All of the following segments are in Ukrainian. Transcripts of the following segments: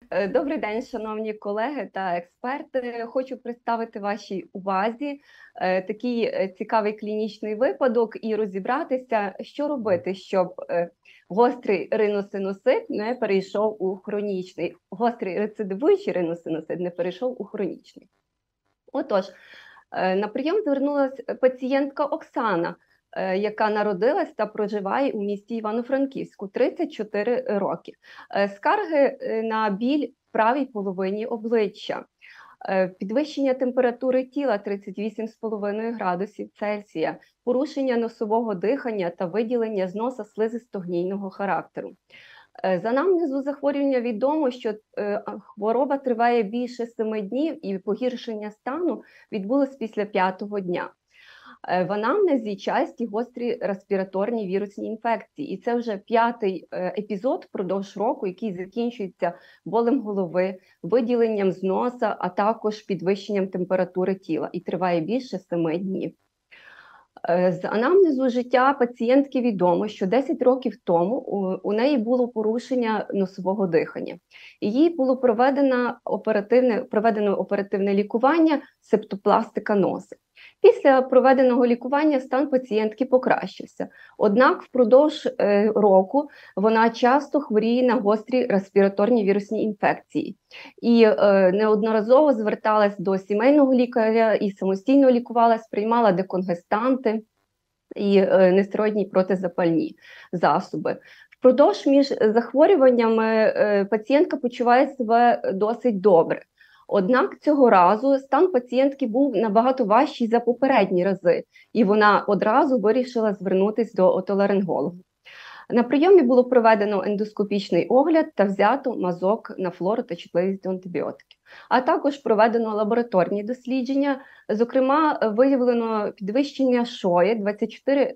Добрий день, шановні колеги та експерти. Хочу представити вашій увазі такий цікавий клінічний випадок і розібратися, що робити, щоб гострий риносинусит не перейшов у хронічний, гострий рецидивуючий риносинусит не перейшов у хронічний. Отож, на прийом звернулася пацієнтка Оксана, яка народилась та проживає у місті Івано-Франківську, 34 роки. Скарги на біль в правій половині обличчя, підвищення температури тіла 38,5 градусів Цельсія, порушення носового дихання та виділення з носа слизисто-гнійного характеру. За анамнезу захворювання відомо, що хвороба триває більше 7 днів і погіршення стану відбулось після 5-го дня. В анамнезі часті гострі респіраторні вірусні інфекції. І це вже 5-й епізод впродовж року, який закінчується болем голови, виділенням з носа, а підвищенням температури тіла. І триває більше 7 днів. З анамнезу життя пацієнтки відомо, що 10 років тому у неї було порушення носового дихання. Їй було проведено оперативне лікування септопластика носа. Після проведеного лікування стан пацієнтки покращився. Однак впродовж року вона часто хворіє на гострі респіраторні вірусні інфекції. І неодноразово зверталась до сімейного лікаря і самостійно лікувалась, приймала деконгестанти і нестероїдні протизапальні засоби. Впродовж між захворюваннями пацієнтка почуває себе досить добре. Однак цього разу стан пацієнтки був набагато важчий за попередні рази, і вона одразу вирішила звернутися до отоларинголога. На прийомі було проведено ендоскопічний огляд та взято мазок на флору та чутливість до антибіотиків. А також проведено лабораторні дослідження, зокрема виявлено підвищення шої 24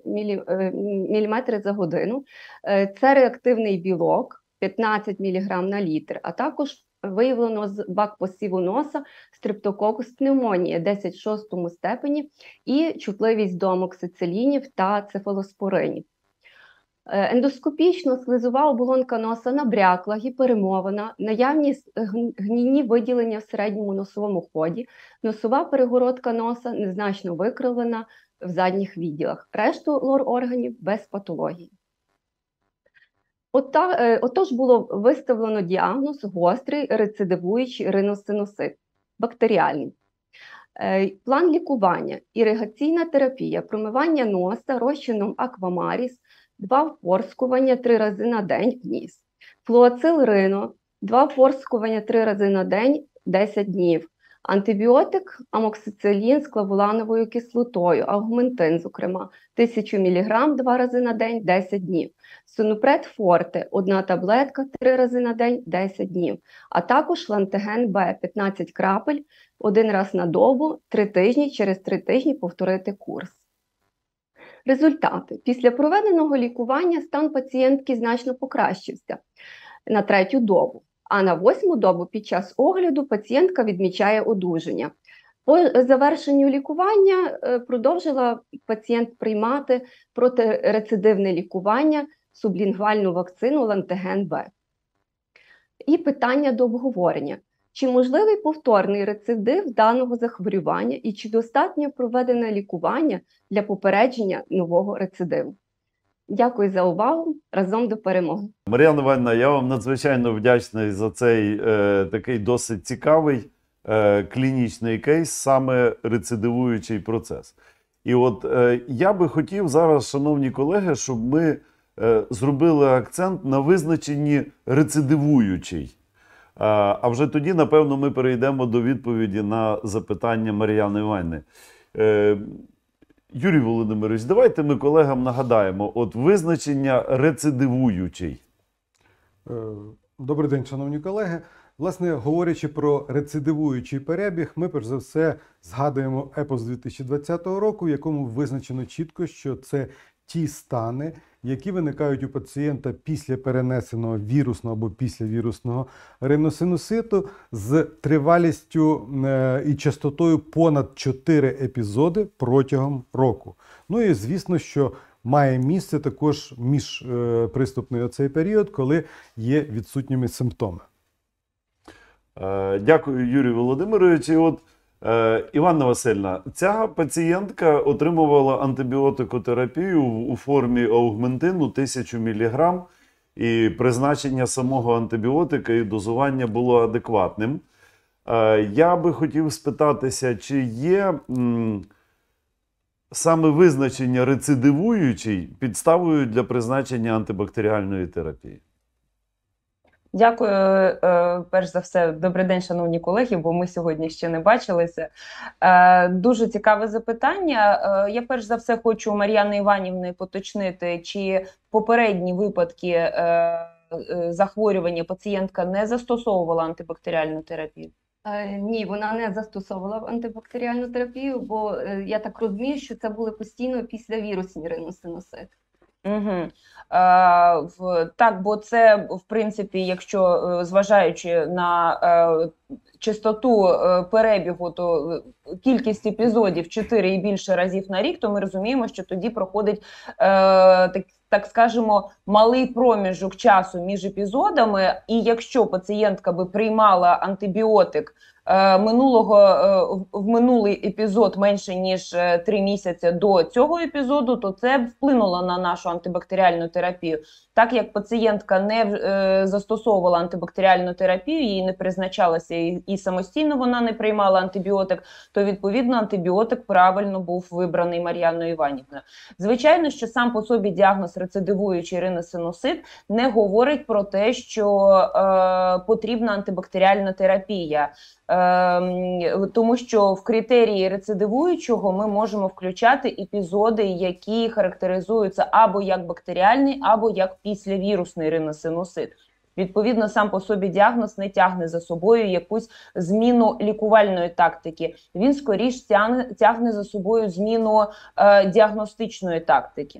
мм за годину, це реактивний білок 15 мг на літр, а також виявлено з бак-посіву носа стрептококус пневмонії 10-6 степені і чутливість до амоксицилінів та цефалоспоринів. Ендоскопічно слизова оболонка носа набрякла, гіперемована, наявні гнійні виділення в середньому носовому ході, носова перегородка носа незначно викривлена в задніх відділах, решту лор-органів без патології. Отож було виставлено діагноз гострий рецидивуючий риносинусит, бактеріальний. План лікування – іригаційна терапія, промивання носа розчином аквамаріс, 2 впорскування 3 рази на день в ніс. Флуацил рино, 2 впорскування 3 рази на день 10 днів. Антибіотик амоксицилін з клавулановою кислотою, аугментин, зокрема, 1000 мг 2 рази на день 10 днів. Сонупред форте, 1 таблетка 3 рази на день 10 днів. А також лантеген Б, 15 крапель, 1 раз на добу, 3 тижні, через 3 тижні повторити курс. Результати. Після проведеного лікування стан пацієнтки значно покращився на 3-ю добу. А на 8-му добу під час огляду пацієнтка відмічає одужання. По завершенню лікування продовжила пацієнт приймати протирецидивне лікування, сублінгвальну вакцину лантеген Б. І питання до обговорення. Чи можливий повторний рецидив даного захворювання і чи достатньо проведене лікування для попередження нового рецидиву? Дякую за увагу. Разом до перемоги. Мар'яна Іванівна, я вам надзвичайно вдячний за цей такий досить цікавий клінічний кейс, саме рецидивуючий процес. І от я би хотів зараз, шановні колеги, щоб ми зробили акцент на визначенні рецидивуючий. А вже тоді, напевно, ми перейдемо до відповіді на запитання Мар'яни Іванівни. Юрій Володимирович, давайте ми колегам нагадаємо, от визначення рецидивуючий. Добрий день, шановні колеги. Власне, говорячи про рецидивуючий перебіг, ми перш за все згадуємо епос 2020 року, в якому визначено чітко, що це ті стани, які виникають у пацієнта після перенесеного вірусного або післявірусного риносинуситу з тривалістю і частотою понад 4 епізоди протягом року. Ну і звісно, що має місце також міжприступний оцей період, коли є відсутніми симптоми. Дякую, Юрій Володимирович. І от, Іванна Васильівна, ця пацієнтка отримувала антибіотикотерапію у формі аугментину 1000 мг, і призначення самого антибіотика і дозування було адекватним. Я би хотів спитатися, чи є саме визначення рецидивуючий підставою для призначення антибактеріальної терапії? Дякую, перш за все, добрий день, шановні колеги, бо ми сьогодні ще не бачилися. Дуже цікаве запитання. Я перш за все хочу у Мар'яни Іванівни поточнити, чи попередні випадки захворювання пацієнтка не застосовувала антибактеріальну терапію? Ні, вона не застосовувала антибактеріальну терапію, бо я так розумію, що це були постійно післявірусні риносинусити. Угу. Так, бо це, в принципі, якщо зважаючи на частоту перебігу, то кількість епізодів 4 і більше разів на рік, то ми розуміємо, що тоді проходить, так скажемо, малий проміжок часу між епізодами, і якщо пацієнтка би приймала антибіотик в минулий епізод менше ніж 3 місяці до цього епізоду, то це б вплинуло на нашу антибактеріальну терапію. Так як пацієнтка не застосовувала антибактеріальну терапію, їй не призначалася і самостійно вона не приймала антибіотик, то відповідно антибіотик правильно був вибраний Мар'яною Іванівною. Звичайно, що сам по собі діагноз рецидивуючий риносинусит не говорить про те, що потрібна антибактеріальна терапія. Тому що в критерії рецидивуючого ми можемо включати епізоди, які характеризуються або як бактеріальний, або як післявірусний риносинусит. Відповідно, сам по собі діагноз не тягне за собою якусь зміну лікувальної тактики. Він скоріш тягне за собою зміну діагностичної тактики.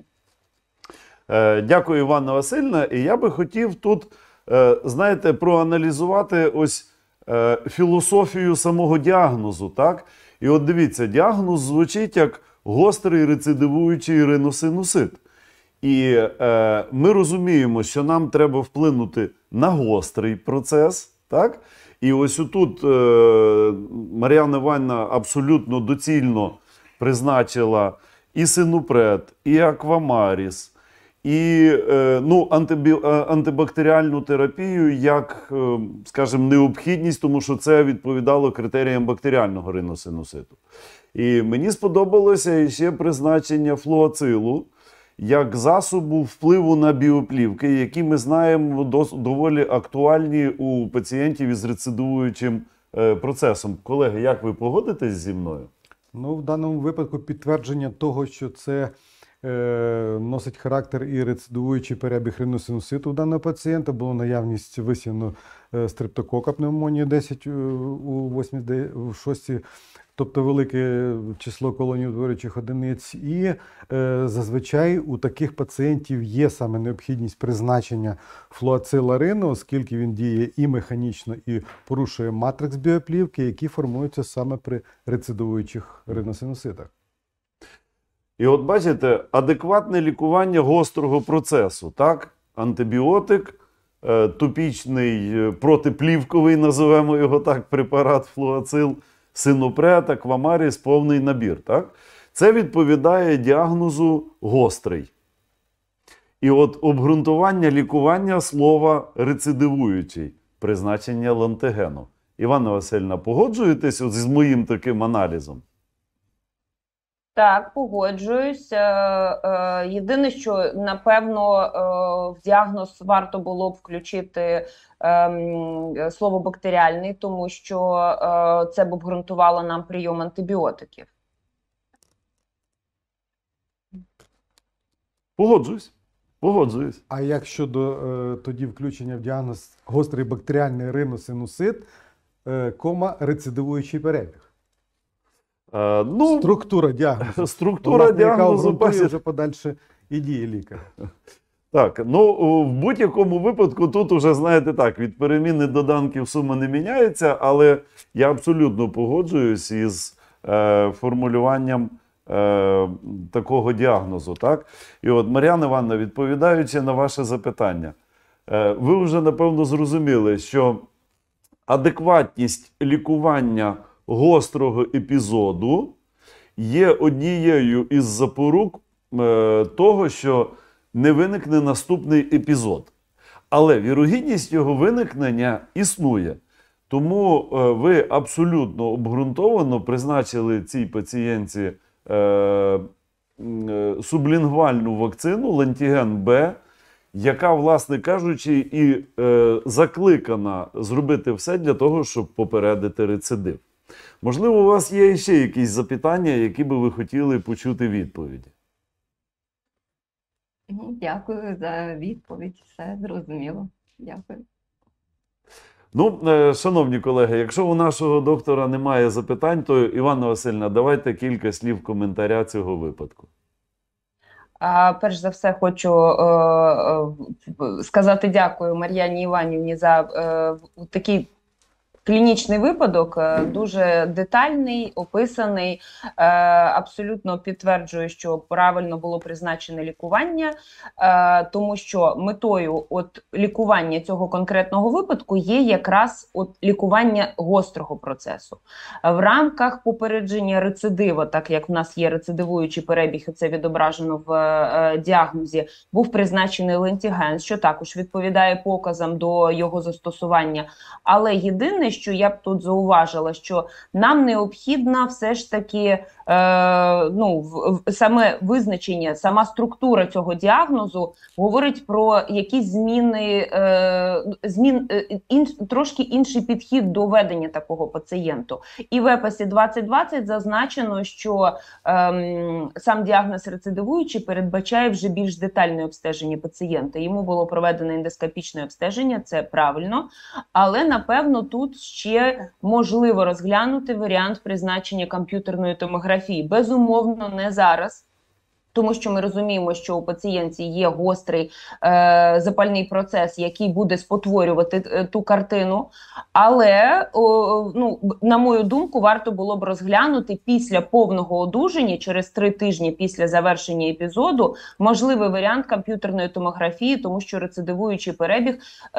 Дякую, Іванна Васильівна. І я би хотів тут, знаєте, проаналізувати ось філософію самого діагнозу, так? І от дивіться, діагноз звучить як гострий рецидивуючий риносинусит. І ми розуміємо, що нам треба вплинути на гострий процес, так? І ось отут Мар'яна Іванівна абсолютно доцільно призначила і синупред, і аквамаріс, і антибактеріальну терапію як, скажімо, необхідність, тому що це відповідало критеріям бактеріального риносинуситу. І мені сподобалося ще призначення флуацилу як засобу впливу на біоплівки, які ми знаємо доволі актуальні у пацієнтів із рецидивуючим процесом. Колеги, як ви погодитесь зі мною? Ну, в даному випадку підтвердження того, що це носить характер і рецидивуючий перебіг риносинуситу у даного пацієнта, було наявність висівну стрептокока пневмонії 10 у 86, тобто велике число колоніутворюючих одиниць. І зазвичай у таких пацієнтів є саме необхідність призначення флуацила рину, оскільки він діє і механічно, і порушує матрикс біоплівки, які формуються саме при рецидивуючих риносинуситах. І от бачите, адекватне лікування гострого процесу, так? Антибіотик, топічний протиплівковий, називаємо його так, препарат флуацил, синупред, аквамаріс, повний набір, так? Це відповідає діагнозу гострий. І от обґрунтування лікування слова рецидивуючий, призначення лантигену. Іванна Васильівна, погоджуєтесь от з моїм таким аналізом? Так, погоджуюсь. Єдине, що, напевно, в діагноз варто було б включити слово бактеріальний, тому що це б обґрунтувало нам прийом антибіотиків. Погоджуюсь. Погоджуюсь. А як щодо тоді включення в діагноз гострий бактеріальний риносинусит, рецидивуючий перебіг? Структура діагнозу. Структура діагнозу, яка обґрунтує вже подальше і дії лікаря. Так, ну в будь-якому випадку тут уже, знаєте так, від переміни доданків сума не міняється, але я абсолютно погоджуюсь із формулюванням такого діагнозу, так? І от, Мар'яна Іванівна, відповідаючи на ваше запитання, ви вже, напевно, зрозуміли, що адекватність лікування гострого епізоду є однією із запорук того, що не виникне наступний епізод. Але вірогідність його виникнення існує. Тому ви абсолютно обґрунтовано призначили цій пацієнтці сублінгвальну вакцину Лантіген Б, яка, власне кажучи, і закликана зробити все для того, щоб попередити рецидив. Можливо, у вас є ще якісь запитання, які би ви хотіли почути відповіді? Дякую за відповідь. Все зрозуміло. Дякую. Ну, шановні колеги, якщо у нашого доктора немає запитань, то, Іванна Васильівна, давайте кілька слів коментаря цього випадку. Перш за все, хочу сказати дякую Мар'яні Іванівні за такий клінічний випадок, дуже детальний, описаний, абсолютно підтверджую, що правильно було призначене лікування, тому що метою лікування цього конкретного випадку є якраз лікування гострого процесу. В рамках попередження рецидива, так як в нас є рецидивуючий перебіг, і це відображено в діагнозі, був призначений лентіген, що також відповідає показам до його застосування. Але єдине, що я б тут зауважила, що нам необхідно все ж таки саме визначення, сама структура цього діагнозу говорить про якісь зміни, трошки інший підхід до ведення такого пацієнту. І в ЕПАСі 2020 зазначено, що сам діагноз рецидивуючий передбачає вже більш детальне обстеження пацієнта. Йому було проведено ендоскопічне обстеження, це правильно, але напевно тут ще можливо розглянути варіант призначення комп'ютерної томографії. Безумовно, не зараз, тому що ми розуміємо, що у пацієнті є гострий запальний процес, який буде спотворювати ту картину. Але, на мою думку, варто було б розглянути після повного одужання, через 3 тижні після завершення епізоду, можливий варіант комп'ютерної томографії, тому що рецидивуючий перебіг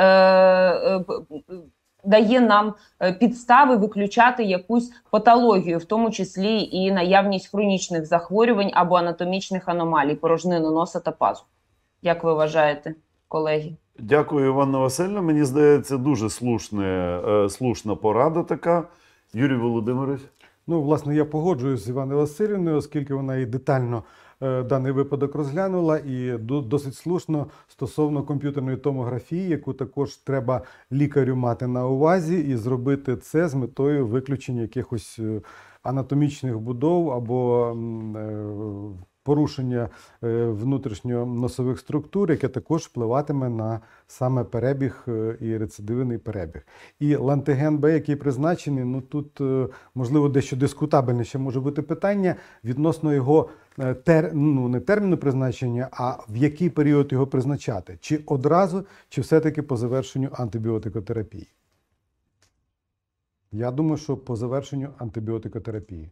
дає нам підстави виключати якусь патологію, в тому числі і наявність хронічних захворювань або анатомічних аномалій, порожнини носа та пазух. Як ви вважаєте, колеги? Дякую, Іванна Васильівна. Мені здається, дуже слушна порада така. Юрій Володимирович? Ну, власне, я погоджуюсь з Іваною Васильівною, оскільки вона і детально даний випадок розглянула, і досить слушно стосовно комп'ютерної томографії, яку також треба лікарю мати на увазі і зробити це з метою виключення якихось анатомічних будов або порушення внутрішньоносових структур, яке також впливатиме на саме перебіг і рецидивний перебіг. І лантиген Б, який призначений, ну тут, можливо, дещо дискутабельне ще може бути питання відносно його не терміну призначення, а в який період його призначати. Чи одразу, чи все-таки по завершенню антибіотикотерапії. Я думаю, що по завершенню антибіотикотерапії.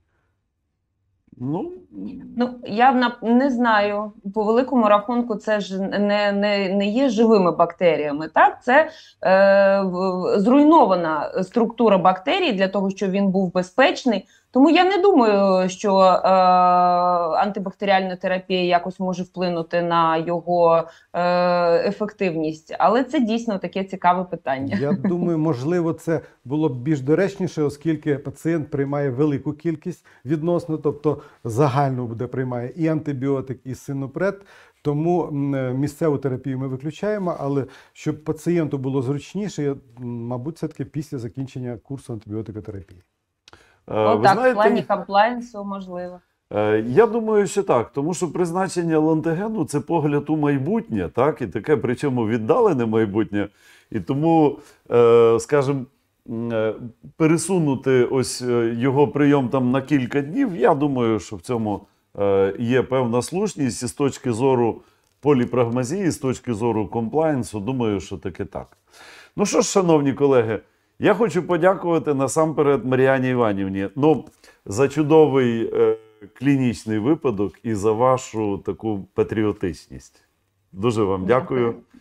Я не знаю. По великому рахунку це ж не є живими бактеріями. Так? Це зруйнована структура бактерій для того, щоб він був безпечний. Тому я не думаю, що антибактеріальна терапія якось може вплинути на його ефективність. Але це дійсно таке цікаве питання. Я думаю, можливо, це було б більш доречніше, оскільки пацієнт приймає велику кількість відносно, тобто загально буде приймає і антибіотик, і синопред. Тому місцеву терапію ми виключаємо, але щоб пацієнту було зручніше, мабуть, все-таки після закінчення курсу антибіотикотерапії. В плані комплаєнсу можливо. Я думаю, що так, тому що призначення лантигену – це погляд у майбутнє, так, і таке, причому віддалене майбутнє. І тому, скажімо, пересунути ось його прийом там на кілька днів, я думаю, що в цьому є певна слушність, і з точки зору поліпрагмазії, з точки зору комплаєнсу, думаю, що таки так. Ну що ж, шановні колеги, я хочу подякувати насамперед Мар'яні Іванівні за чудовий клінічний випадок і за вашу таку патріотичність. Дуже вам дякую.